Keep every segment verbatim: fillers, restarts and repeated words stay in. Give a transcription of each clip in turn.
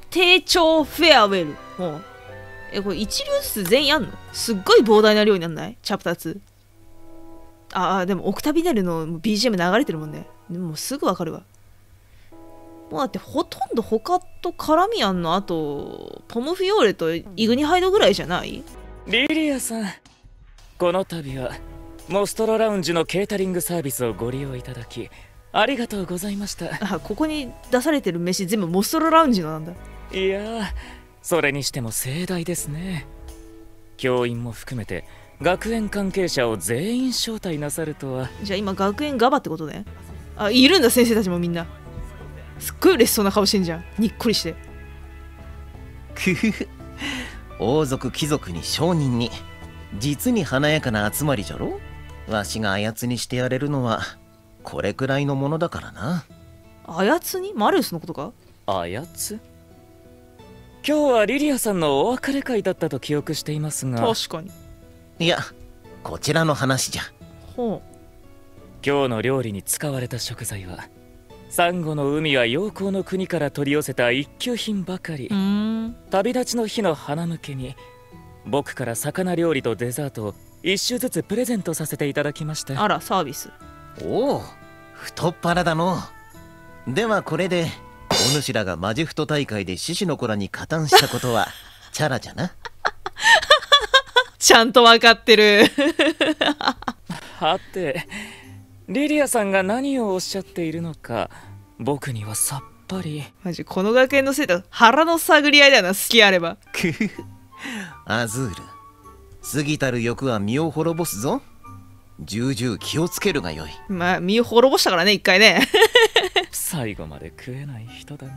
低調フェアウェル。もうえ、これ一流ずつ全員やんの？すっごい膨大な量になんない？チャプターツー。ああ、でもオクタビネルの ビージーエム 流れてるもんね。でもすぐわかるわ。もうだってほとんど他と絡みあんの、あとポムフィオーレとイグニハイドぐらいじゃない？ リリアさん、この度はモストロラウンジのケータリングサービスをご利用いただきありがとうございました。 あ、ここに出されてる飯全部モストロラウンジのなんだ。 いやー、それにしても盛大ですね。教員も含めて学園関係者を全員招待なさるとは。 じゃあ今学園ガバってことね。あ、いるんだ先生たちもみんな。すっごい嬉しそうな顔してんじゃん、にっこりして。 くふふ、王族貴族に商人に実に華やかな集まりじゃろ。わしが操にしてやれるのはこれくらいのものだからな。 操に？マリウスのことか？ 操？今日はリリアさんのお別れ会だったと記憶していますが。 確かに。 いや、こちらの話じゃ。 ほう。 今日の料理に使われた食材はサンゴの海や陽光の国から取り寄せた一級品ばかり。 うーん。 旅立ちの日の花向けに僕から魚料理とデザートを一種ずつプレゼントさせていただきました。 あら、サービス。 おお、太っ腹だの。ではこれでお主らがマジフト大会で獅子の子らに加担したことはチャラじゃな。 ちゃんと分かってる。 はて、リリアさんが何をおっしゃっているのか僕にはさっぱり。 マジこの学園のせいだ。腹の探り合いだよな、好きあれば。 くふふ、アズール、過ぎたる欲は身を滅ぼすぞ。重々気をつけるがよい。 まあ身を滅ぼしたからね、一回ね。 最後まで食えない人だな。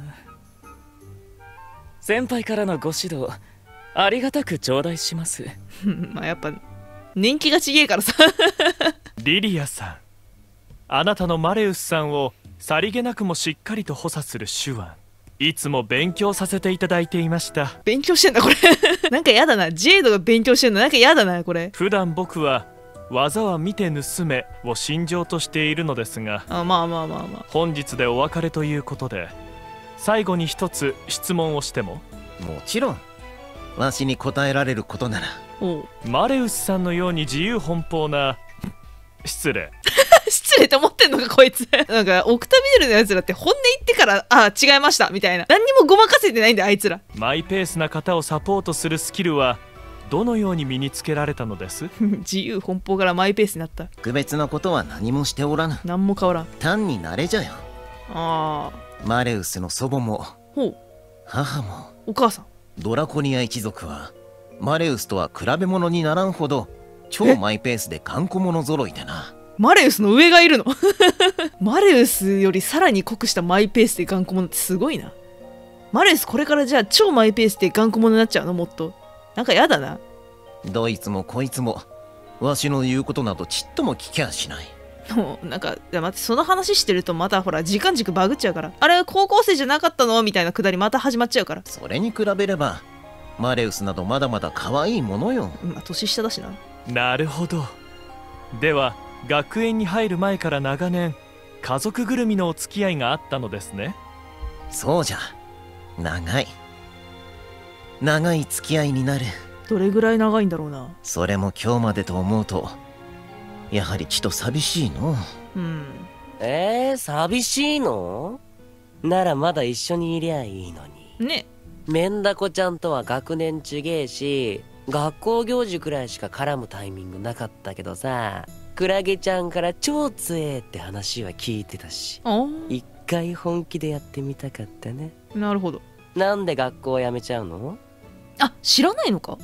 先輩からのご指導ありがたく頂戴します。 まあやっぱ年季がちげえからさ。 リリアさん、あなたのマレウスさんをさりげなくもしっかりと補佐する手腕、いつも勉強させていただいていました。 勉強してんだこれ。なんかやだな、ジェイドが勉強してんのなんかやだなこれ。 普段僕は技は見て盗めを信条としているのですが、 あ、まあまあまあまあ。 本日でお別れということで最後に一つ質問をしても？ もちろん、わしに答えられることなら。 おう。 マレウスさんのように自由奔放な失礼失礼って思ってんのかこいつ。なんかオクタビネルのやつらって本音言ってからあ違いましたみたいな、何にもごまかせてないんだよあいつら。 マイペースな方をサポートするスキルはどのように身につけられたのです？ 自由奔放からマイペースになった。 特別なことは何もしておらぬ。 何も変わらん。 単に慣れじゃよ。 ああ。 マレウスの祖母もほう。 母もお母さん。 ドラコニア一族はマレウスとは比べ物にならんほど超マイペースで頑固者揃いでな。 マレウスの上がいるの。マレウスよりさらに濃くしたマイペースで頑固者ってすごいな。マレウスこれからじゃあ超マイペースで頑固者になっちゃうの？もっとなんかやだな。 どいつもこいつもわしの言うことなどちっとも聞きゃしない。 もうなんか待って、その話してるとまたほら時間軸バグっちゃうから、あれ高校生じゃなかったのみたいなくだりまた始まっちゃうから。 それに比べればマレウスなどまだまだ可愛いものよ。 まあ年下だしな。 なるほど。では学園に入る前から長年家族ぐるみのお付き合いがあったのですね。 そうじゃ、長い長い付き合いになる。 どれぐらい長いんだろうな。 それも今日までと思うとやはりちと寂しいの。 うん。 えー、寂しいの？ならまだ一緒にいりゃいいのにね。 メンダコちゃんとは学年違えし学校行事くらいしか絡むタイミングなかったけどさ、クラゲちゃんから超強えって話は聞いてたし、一回本気でやってみたかったね。 なるほど。 なんで学校辞めちゃうの？ あ、知らないのか？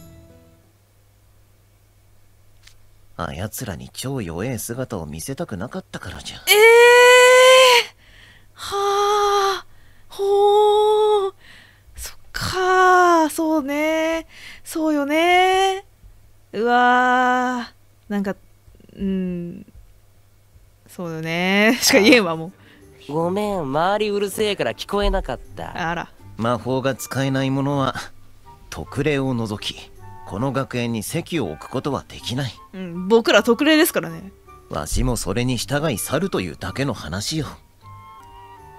あやつらに超弱え姿を見せたくなかったからじゃ。 ええー、はあ、ほー、そっかー、そうね、そうよね。うわー、なんか、うん、そうよねしか言えんわもう。ごめん、周りうるせえから聞こえなかった。 あら。 魔法が使えない者は特例を除きこの学園に席を置くことはできない。 うん、僕ら特例ですからね。 わしもそれに従い去るというだけの話よ。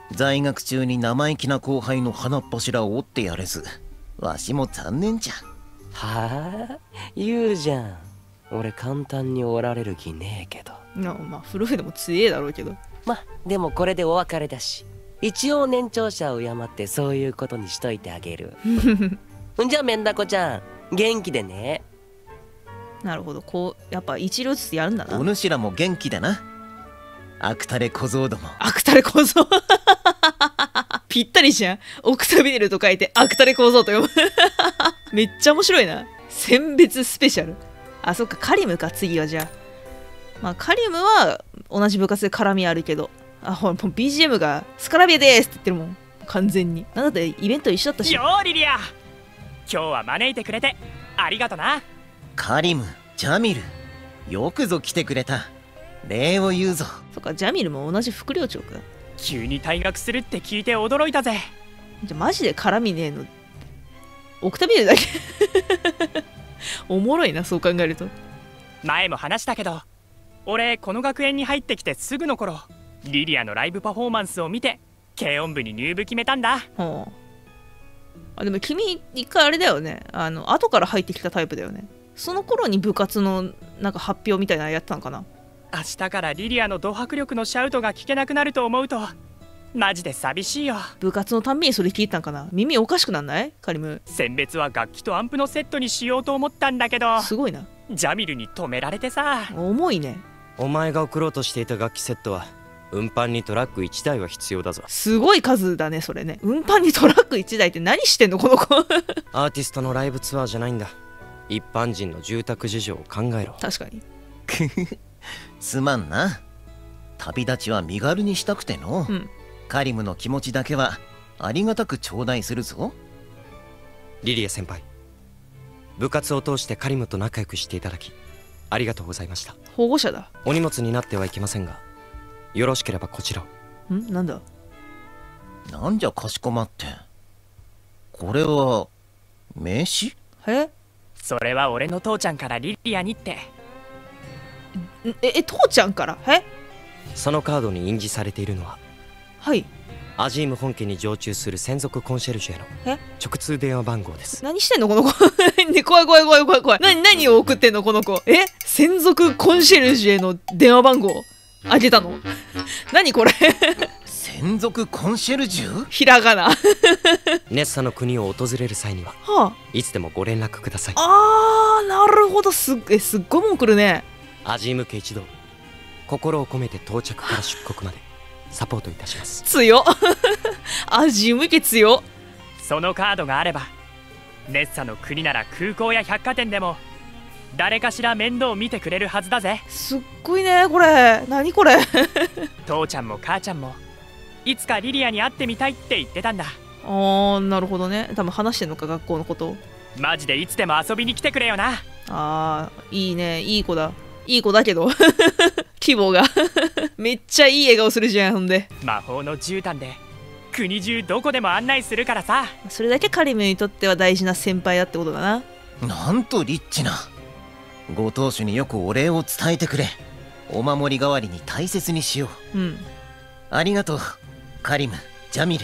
在学中に生意気な後輩の鼻っ柱を折ってやれず、わしも残念じゃ。 はあ、言うじゃん。俺簡単に折られる気ねえけど。 なまあフルフでも強えだろうけど。 まあでもこれでお別れだし、一応年長者を敬ってそういうことにしといてあげる。じゃあメンダコちゃん元気でね。 なるほど、こうやっぱ一両ずつやるんだな。 お主らも元気だな。アクタレ小僧ども。 アクタレ小僧ぴったりじゃん。オクタビネルと書いてアクタレ小僧と読むめっちゃ面白いな。選別スペシャル。あ、そっか、カリムか次は。じゃあまあカリムは同じ部活で絡みあるけど、あ、ほらもう ビージーエム がスカラビアですって言ってるもん、完全に。なんだってイベント一緒だったし。 よーリリア、今日は招いてくれてありがとな。 カリム、ジャミル、よくぞ来てくれた。礼を言うぞ。 そっか、ジャミルも同じ副寮長か。 急に退学するって聞いて驚いたぜ。 じゃマジで絡みねえのオクタビネルだけおもろいな、そう考えると。 前も話したけど、俺この学園に入ってきてすぐの頃、リリアのライブパフォーマンスを見て軽音部に入部決めたんだ。 はあ、あでも君一回あれだよね、あの後から入ってきたタイプだよね。その頃に部活のなんか発表みたいなのやったのかな。 明日からリリアのド迫力のシャウトが聞けなくなると思うとマジで寂しいよ。 部活のたんびにそれ聞いたんかな。耳おかしくなんないカリム。 選別は楽器とアンプのセットにしようと思ったんだけど、 すごいな。 ジャミルに止められてさ。 重いね。 お前が送ろうとしていた楽器セットは運搬にトラックいちだいは必要だぞ。 すごい数だねそれね。運搬にトラックいちだいって何してんのこの子アーティストのライブツアーじゃないんだ。一般人の住宅事情を考えろ。 確かにすまんな。旅立ちは身軽にしたくての、うん、カリムの気持ちだけはありがたく頂戴するぞ。 リリア先輩、部活を通してカリムと仲良くしていただきありがとうございました。 保護者だ。 お荷物になってはいけませんが、よろしければこちらを。 んなんだなんじゃかしこまって。これは名刺？ えそれは俺の父ちゃんからリリアにって。 ええ父ちゃんから？えそのカードに印字されているのは、 はい、 アジーム本家に常駐する専属コンシェルジュへの直通電話番号です。 何してんのこの子ね、怖い怖い怖い怖い怖い。何何を送ってんのこの子。え専属コンシェルジュへの電話番号あげたの何これ専属コンシェルジュ？ ひらがなネッサの国を訪れる際には、はあ、いつでもご連絡ください。 あーなるほど。すっえすっごいもん来るね。 アジーム家一同、心を込めて到着から出国までサポートいたします。 強っアジーム家強っ。 そのカードがあればネッサの国なら空港や百貨店でも誰かしら面倒見てくれるはずだぜ。 すっごいねこれ。何これ父ちゃんも母ちゃんもいつかリリアに会ってみたいって言ってたんだ。 あーなるほどね。多分話してんのか学校のこと。 マジでいつでも遊びに来てくれよな。 あーいいね、いい子だ。いい子だけど規模がめっちゃいい笑顔するじゃん。ほんで魔法の絨毯で国中どこでも案内するからさ。 それだけカリムにとっては大事な先輩だってことだな。 なんとリッチな。ご当主によくお礼を伝えてくれ。お守り代わりに大切にしよう。うん、ありがとうカリム、ジャミル。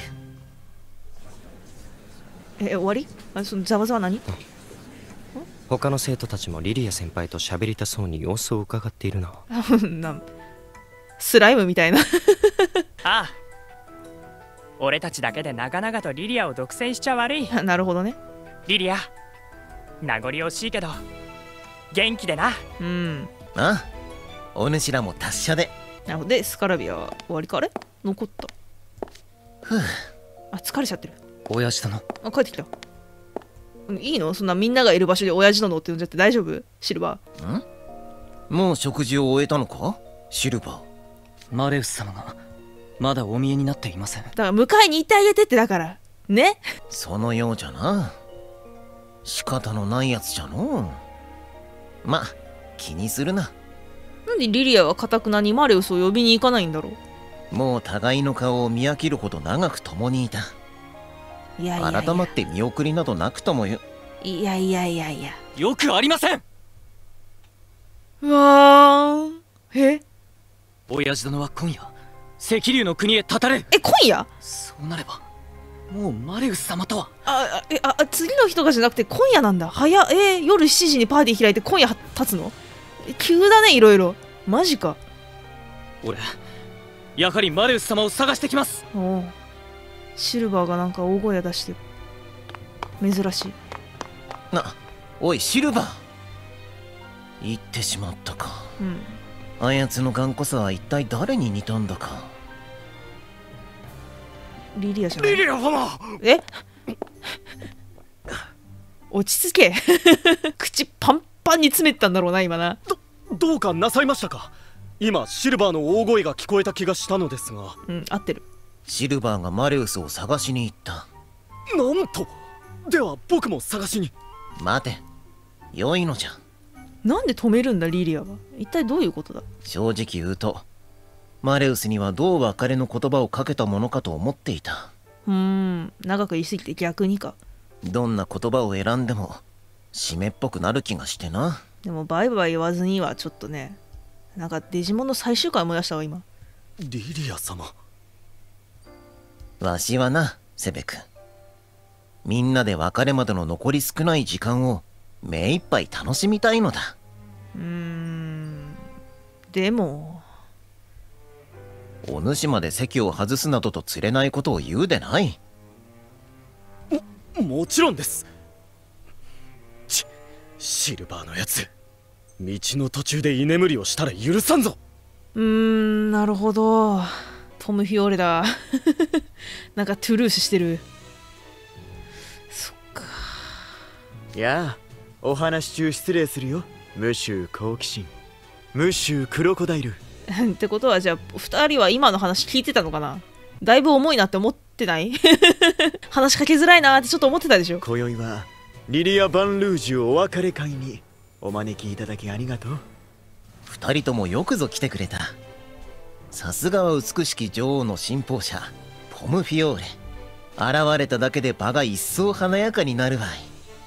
え終わり？あそのざわざわ何？ 他の生徒たちもリリア先輩と喋りたそうに様子を伺っているななスライムみたいなああ、俺たちだけで長々とリリアを独占しちゃ悪い。 なるほどね。 リリア名残惜しいけど元気でな。 うん。 ああ、お主らも達者で。 なるほど。でスカラビアは終わりか。あれ残った。 ふう。 あ疲れちゃってる。 親父殿。 あ帰ってきた。いいのそんなみんながいる場所で親父殿って呼んじゃって大丈夫？シルバー。んもう食事を終えたのかシルバー。 マレウス様がまだお見えになっていません。 だから迎えに行ってあげてって。だからね。 そのようじゃな。仕方のないやつじゃのう。ま気にするな。 なんでリリアはかたくなにマレウスを呼びに行かないんだろう。もう互いの顔を見飽きるほど長く共にいた。 いやいやいや改まって見送りなどなくともよ。 いやいやいやいやよくありません。 うわーえ親父殿は今夜赤竜の国へたたれる。 え、今夜？ そうなればもうマレウス様とは。 あえあ次の日とかじゃなくて今夜なんだ。早っ。えー、夜しちじにパーティー開いて今夜立つの？急だね、いろいろ。マジか。 俺やはりマレウス様を探してきます。 おう、シルバーがなんか大声出してる。珍しいな。おいシルバー、言ってしまったか。 うん。 あやつの頑固さは一体誰に似たんだか。 リリアじゃない？ リリア様。 え落ち着け口パンパンに詰めてたんだろうな今な。 どどうかなさいましたか。今シルバーの大声が聞こえた気がしたのですが。 うん、合ってる。 シルバーがマレウスを探しに行った。 なんと。では僕も探しに。 待て、良いのじゃ。 なんで止めるんだリリアは。一体どういうことだ。 正直言うとマレウスにはどう別れの言葉をかけたものかと思っていた。 うーん、長く言い過ぎて逆にか。 どんな言葉を選んでも締めっぽくなる気がしてな。 でもバイバイ言わずにはちょっとね。なんかデジモンの最終回思い出したわ今。 リリア様。 わしはな、セベ君、みんなで別れまでの残り少ない時間を目いっぱい楽しみたいのだ。 うーん、でもお主まで席を外すなどと釣れないことを言うでない。 も、もちろんです。ち、シルバーのやつ、道の途中で居眠りをしたら許さんぞ。 うーん、なるほど。トム・フィオーレだなんかトゥルースしてる。そっか。 やあ、お話中失礼するよ。ムシュー好奇心、ムシュークロコダイルってことはじゃあふたりは今の話聞いてたのかな。だいぶ重いなって思ってない話しかけづらいなってちょっと思ってたでしょ。 今宵はリリア・バンルージュお別れ会にお招きいただきありがとう。 二人ともよくぞ来てくれた。さすがは美しき女王の信奉者ポム・フィオーレ。現れただけで場が一層華やかになるわい。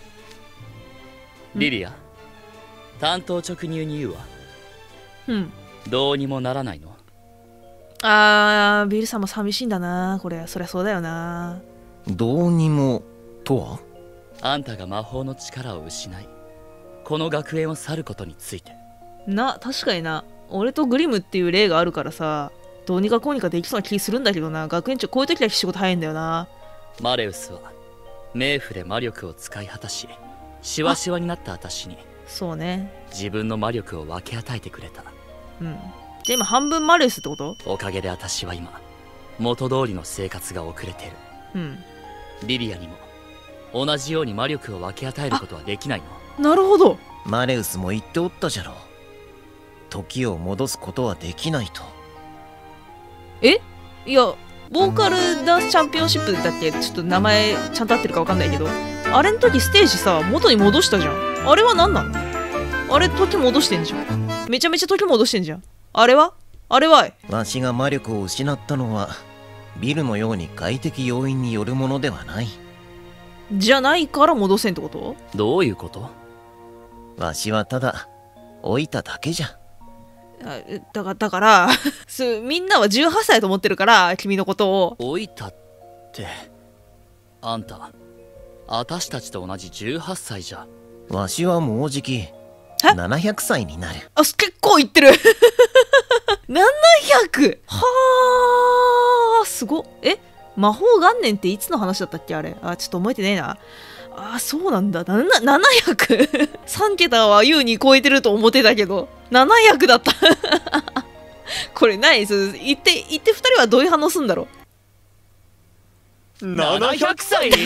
リリア、担当直入に言うわ。 うん。 どうにもならないの？ あー、ビルさんも寂しいんだなこれ。そりゃそうだよな。 どうにもとは？ あんたが魔法の力を失いこの学園を去ることについてな。確かにな。俺とグリムっていう例があるからさ、どうにかこうにかできそうな気するんだけどな。学園長こういう時だけ仕事早いんだよな。 マレウスは冥府で魔力を使い果たしシワシワになった私にそうね、 自分の魔力を分け与えてくれた。 うん。じゃあ今半分マレウスってこと？ おかげで私は今元通りの生活が遅れてる。 うん。 リリアにも同じように魔力を分け与えることはできないの？ なるほど。 マレウスも言っておったじゃろう。時を戻すことはできないと。 え？いや、ボーカルダンスチャンピオンシップだっけ？ちょっと名前ちゃんと合ってるか分かんないけど、あれの時ステージさ元に戻したじゃん。あれは何なの？あれ時戻してんじゃん。めちゃめちゃ時戻してんじゃん。あれはあれはわしが魔力を失ったのはビルのように外的要因によるものではない。 じゃないから戻せんってこと？ どういうこと？ わしはただ置いただけじゃ。 あだからだからみんなはじゅうはっさいと思ってるから君のことを。 置いたってあんた私たちと同じじゅうはっさいじゃ。 わしはもうじきななひゃくさいになる。 あ、結構いってるななひゃくはあ、すごっ。え、魔法元年っていつの話だったっけあれ。あ、ちょっと覚えてねえな。あ、そうなんだ。ななななひゃく さん桁は優に超えてると思ってたけどななひゃくだったこれ何？言って言ってふたりはどういう反応すんだろう。ななひゃくさい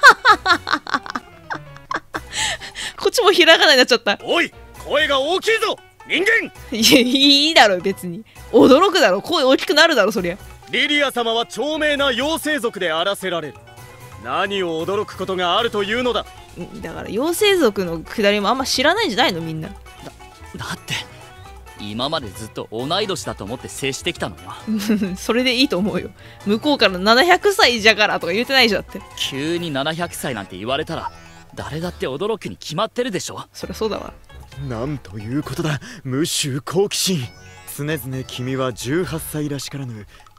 こっちもひらがなになっちゃった。 おい、声が大きいぞ人間。 いや、いいだろ別に。驚くだろ、声大きくなるだろそりゃ。 リリア様は長命な妖精族であらせられる。何を驚くことがあるというのだ。 だから妖精族のくだりもあんま知らないんじゃないのみんな。だ, だって今までずっと同い年だと思って接してきたのよそれでいいと思うよ。向こうからななひゃくさいじゃからとか言ってないじゃんって。 急にななひゃくさいなんて言われたら誰だって驚くに決まってるでしょ。 そりゃそうだわ。 なんということだ、ムシュー好奇心。常々君はじゅうはっさいらしからぬ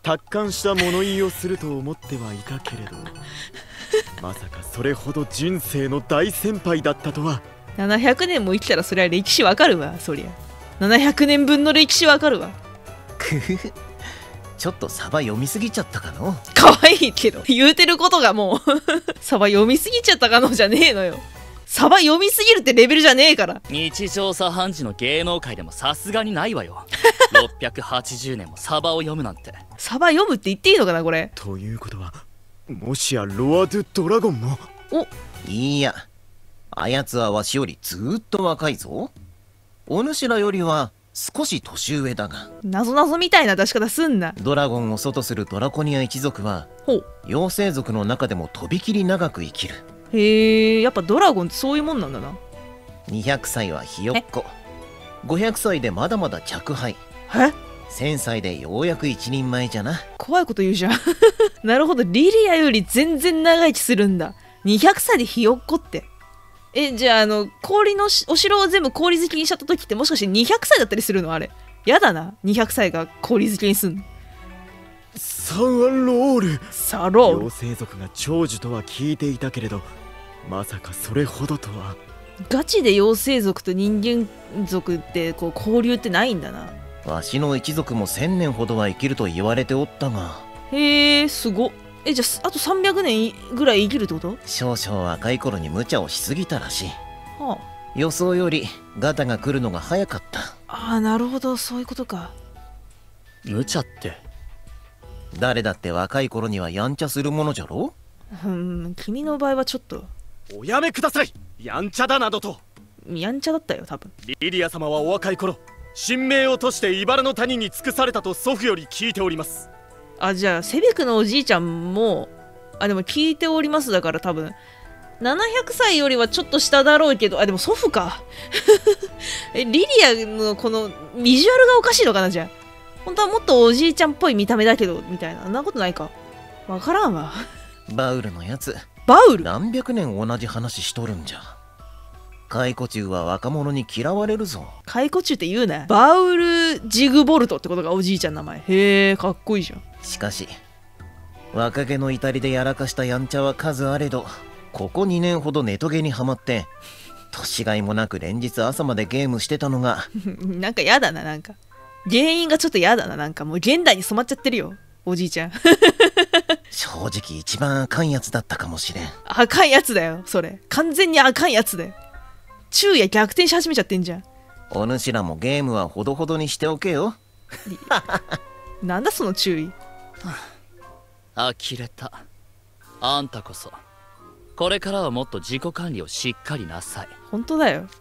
達観した物言いをすると思ってはいたけれどまさかそれほど人生の大先輩だったとは。 ななひゃくねんも生きたらそりゃ歴史わかるわ。そりゃななひゃくねんぶんの歴史わかるわ。 くふふ、ちょっとサバ読みすぎちゃったかの。 可愛いけど言うてることがもうサバ読みすぎちゃったかのじゃねえのよ。サバ読みすぎるってレベルじゃねえから。 日常茶飯事の芸能界でもさすがにないわよろっぴゃくはちじゅうねんもサバを読むなんて。 サバ読むって言っていいのかなこれ。 ということはもしやロア・ドゥ・ドラゴンも。 おいいや、あやつはわしよりずーっと若いぞ。お主らよりは少し年上だが。 なぞなぞみたいな出し方すんな。 ドラゴンを祖とするドラコニア一族はほう、 妖精族の中でもとびきり長く生きる。 へえ、やっぱドラゴンってそういうもんなんだな。 にひゃくさいはひよっこ、ごひゃくさいでまだまだ若輩、 えせんさいでようやく一人前じゃな。 怖いこと言うじゃんなるほど、リリアより全然長生きするんだ。にひゃくさいでひよっこって。え、じゃああの氷のしお城を全部氷好きにしちゃった時ってもしかしてにひゃくさいだったりするの？あれやだな、にひゃくさいが氷好きにすんの。 サンアロール。 サロール。 妖精族が長寿とは聞いていたけれどまさかそれほどとは。 ガチで妖精族と人間族ってこう交流ってないんだな。 わしの一族もせんねんほどは生きると言われておったが。 へえ、すごっ。え、じゃああとさんびゃくねんぐらい生きるってこと？ 少々若い頃に無茶をしすぎたらしい。 はあ、 予想よりガタが来るのが早かった。 ああ、なるほど、そういうことか。 無茶って。 誰だって若い頃にはやんちゃするものじゃろ。 うん、君の場合はちょっと。 おやめください、やんちゃだなどと。 やんちゃだったよ多分。 リリア様はお若い頃神明を落として茨の谷に尽くされたと祖父より聞いております。 あ、じゃあセベクのおじいちゃんも、あ、でも聞いておりますだから多分ななひゃくさいよりはちょっと下だろうけど、あ、でも祖父かえ、リリアのこのビジュアルがおかしいのかな。じゃあ本当はもっとおじいちゃんっぽい見た目だけどみたいな、あんなことないか、わからんわバウルのやつ、 バウル何百年同じ話しとるんじゃ。解雇中は若者に嫌われるぞ。 解雇中って言うな。バウル・ジグボルトってことがおじいちゃんの名前。へえ、かっこいいじゃん。 しかし若気の至りでやらかしたやんちゃは数あれど、ここにねんほどネトゲにはまって年がいもなく連日朝までゲームしてたのがなんかやだな、なんか原因がちょっとやだな。なんかもう現代に染まっちゃってるよおじいちゃん正直一番あかんやつだったかもしれん。 あかんやつだよそれ、完全にあかんやつだよ。昼夜逆転し始めちゃってんじゃん。 お主らもゲームはほどほどにしておけよなんだその注意呆れた。あんたこそこれからはもっと自己管理をしっかりなさい。 本当だよ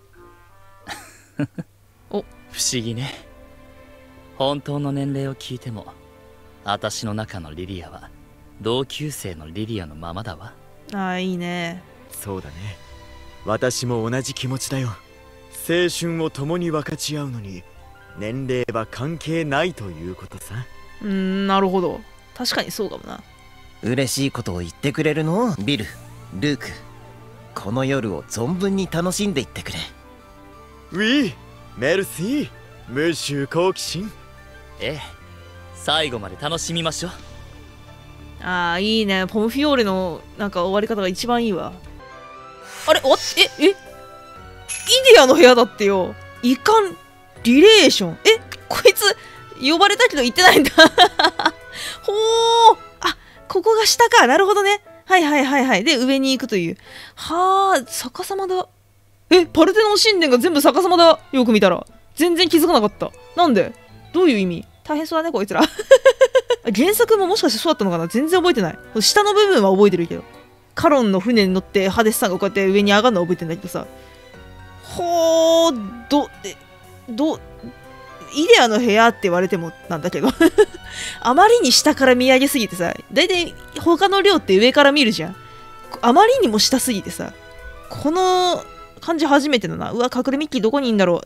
お、不思議ね。本当の年齢を聞いても私の中のリリアは同級生のリリアのままだわ。 ああ、いいね。 そうだね、私も同じ気持ちだよ。青春を共に分かち合うのに年齢は関係ないということさ。 うーん、なるほど、確かにそうかもな。 嬉しいことを言ってくれるのビル、ルーク。この夜を存分に楽しんでいってくれ。 ウィー、メルシー、ムシュ好奇心。 ええ、最後まで楽しみましょう。 ああ、いいね。ポムフィオーレのなんか終わり方が一番いいわ。あれ、おええイデアの部屋だってよ。遺憾リレーション。え、こいつ呼ばれたけど行ってないんだほー、あ、ここが下か。なるほどね。はいはいはいはい。で、上に行くという。はあ、逆さまだ。え、パルテノン神殿が全部逆さまだ。よく見たら。全然気づかなかった。なんで？どういう意味？大変そうだね、こいつら。原作ももしかしてそうだったのかな？全然覚えてない。下の部分は覚えてるけど。カロンの船に乗ってハデスさんがこうやって上に上がるのは覚えてんだけどさ。ほー、ど、え、ど、イデアの部屋って言われてもなんだけど。あまりに下から見上げすぎてさ、だいたい他の寮って上から見るじゃん。あまりにも下すぎてさ、この感じ初めてだな。うわ、隠れミッキーどこにいんだろう。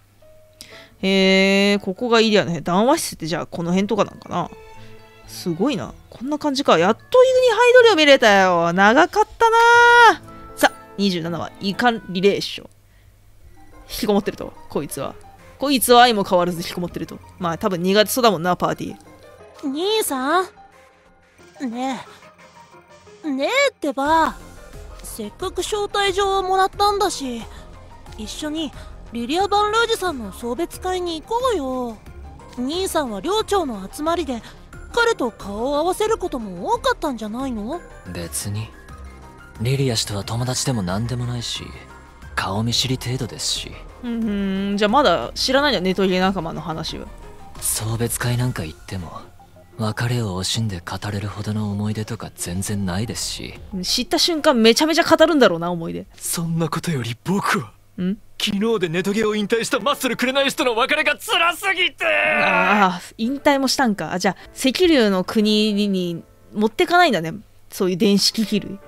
へえ、ここがイデアの部屋。談話室ってじゃあこの辺とかなんかな。すごいな。こんな感じか。やっとイグニハイドリを見れたよ。長かったな。さあ、にじゅうななは遺憾リレーション。引きこもってると、こいつは。こいつは相も変わらず引きこもってると。まあ多分苦手そうだもんな、パーティー。 兄さん、ねえねえってば、せっかく招待状をもらったんだし、一緒にリリア・バンルージュさんの送別会に行こうよ。兄さんは寮長の集まりで彼と顔を合わせることも多かったんじゃないの？ 別にリリア氏とは友達でも何でもないし、顔見知り程度ですし。 うん、じゃあまだ知らないんだ、ネトゲ仲間の話は。 送別会なんか行っても別れを惜しんで語れるほどの思い出とか全然ないですし。 知った瞬間めちゃめちゃ語るんだろうな、思い出。 そんなことより僕はん昨日でネトゲを引退したマッスル紅石との別れが辛すぎて。 ああ、引退もしたんか。あ、じゃあ赤竜の国に持ってかないんだね、そういう電子機器類。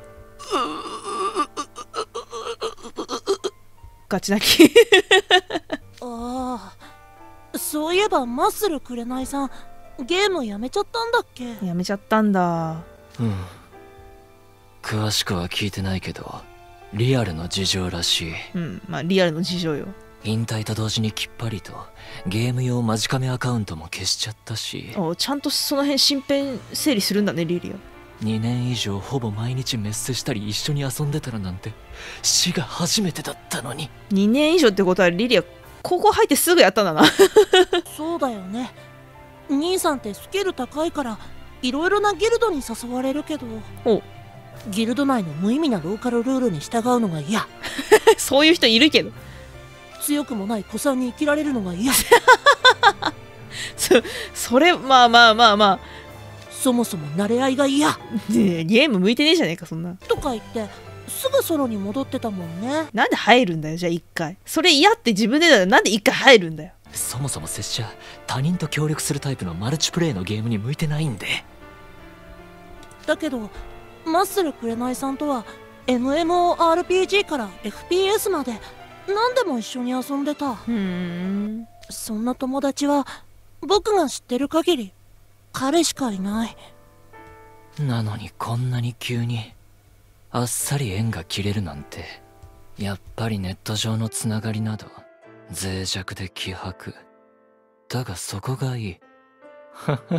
ガチ泣き。 ああ、そういえばマッスル紅さんゲームやめちゃったんだっけ？ やめちゃったんだ。 うん、詳しくは聞いてないけどリアルの事情らしい。 うん、まあリアルの事情よ。 引退と同時にきっぱりとゲーム用マジカメアカウントも消しちゃったし。 お、ちゃんとその辺身辺整理するんだね、リリア。 にねん以上ほぼ毎日メッセしたり一緒に遊んでたらなんて死が初めてだったのに。 にねん以上ってことはリリア高校入ってすぐやったんだな。 そうだよね。兄さんってスキル高いからいろいろなギルドに誘われるけど、 おギルド内の無意味なローカルルールに従うのが嫌。 そういう人いるけど、 強くもない子さんに生きられるのが嫌。 そ, それまあまあまあまあ、 そもそも慣れ合いが嫌、 ねえ、ゲーム向いてねえじゃねえかそんな。 とか言ってすぐソロに戻ってたもんね。 なんで入るんだよ、じゃあ一回。それ嫌って自分でだよ、なんで一回入るんだよ。 そもそも拙者他人と協力するタイプのマルチプレイのゲームに向いてないんで。 だけどマッスル紅さんとは エムエムオーアールピージー から エフピーエス まで何でも一緒に遊んでた。 ふーん、 そんな友達は僕が知ってる限り彼しかいない。 なのにこんなに急にあっさり縁が切れるなんて。やっぱりネット上のつながりなど脆弱で希薄だがそこがいい。はは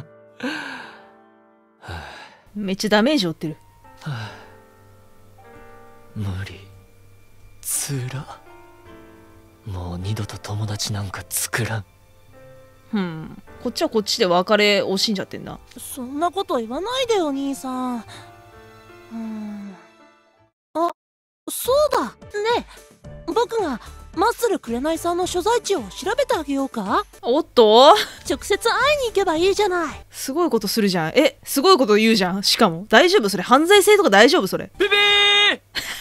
めっちゃダメージ負ってる。 はあ、無理つら。もう二度と友達なんか作らん。 うん、こっちはこっちで別れ惜しんじゃってんな。 そんなこと言わないでよ兄さん。うん、あ、そうだねえ、僕がマッスル紅さんの所在地を調べてあげようか。 おっと、 直接会いに行けばいいじゃない。 すごいことするじゃん。え、すごいこと言うじゃん。しかも大丈夫それ？犯罪性とか大丈夫それ？ ビビー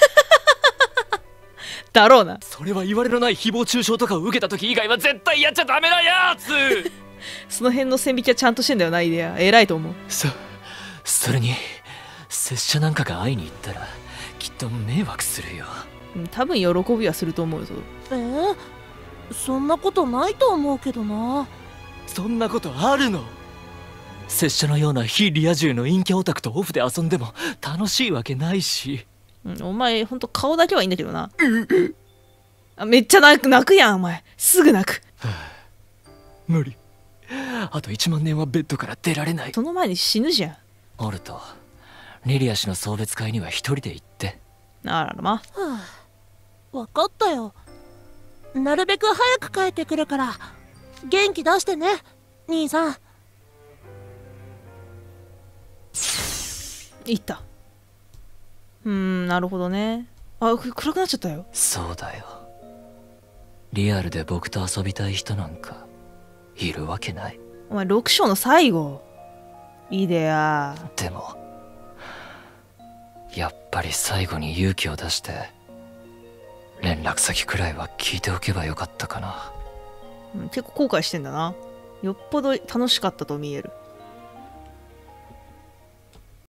だろうな。 それは言われのない誹謗中傷とかを受けた時以外は絶対やっちゃダメなやつ。 その辺の線引きはちゃんとしてんだよな、イデア。偉いと思う。 そそれに拙者なんかが会いに行ったらきっと迷惑するよ。 多分喜びはすると思うぞ。 えー、そんなことないと思うけどな。 そんなことあるの？ 拙者のような非リア充の陰キャオタクとオフで遊んでも楽しいわけないし。 うん、お前ほんと顔だけはいいんだけどな。あ、めっちゃ泣く泣くやんお前。すぐ泣く。 はあ、無理。あといちまん年はベッドから出られない。 その前に死ぬじゃん。 オルト、リリア氏の送別会には一人で行って。 あららま。 はあ、分かったよ。なるべく早く帰ってくるから元気出してね兄さん。 いった。うーん、なるほどね。あ、暗くなっちゃったよ。 そうだよ。リアルで僕と遊びたい人なんかいるわけない。 お前ろく章の最後イデア。 でもやっぱり最後に勇気を出して連絡先くらいは聞いておけばよかったかな。 うん、結構後悔してんだな。よっぽど楽しかったと見える。